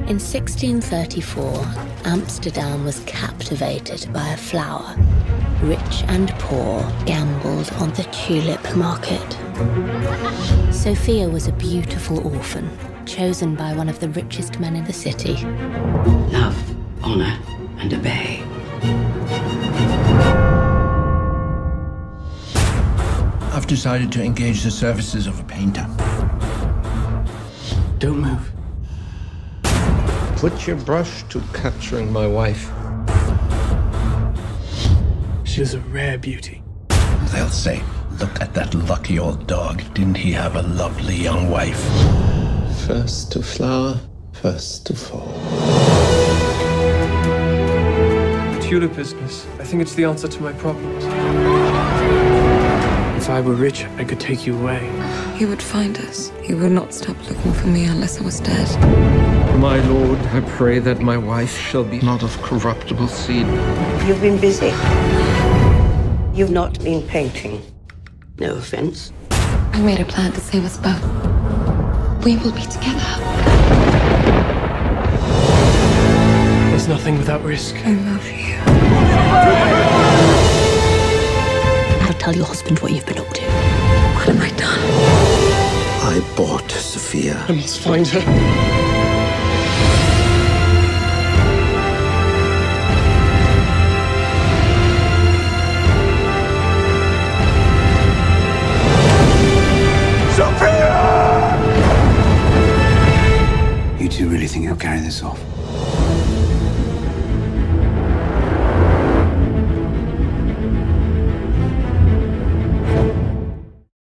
In 1634, Amsterdam was captivated by a flower. Rich and poor gambled on the tulip market. Sophia was a beautiful orphan, chosen by one of the richest men in the city. Love, honor, and obey. I've decided to engage the services of a painter. Don't move. Put your brush to capturing my wife. She was a rare beauty. They'll say, look at that lucky old dog. Didn't he have a lovely young wife? First to flower, first to fall. Tulip business. I think it's the answer to my problems. If I were rich, I could take you away. He would find us. He would not stop looking for me unless I was dead. My lord, I pray that my wife shall be not of corruptible seed. You've been busy. You've not been painting. No offense. I made a plan to save us both. We will be together. There's nothing without risk. I love you. Now tell your husband what you've been up to. What have I done? I bought Sophia. I must find her. Sophia! You two really think you'll carry this off?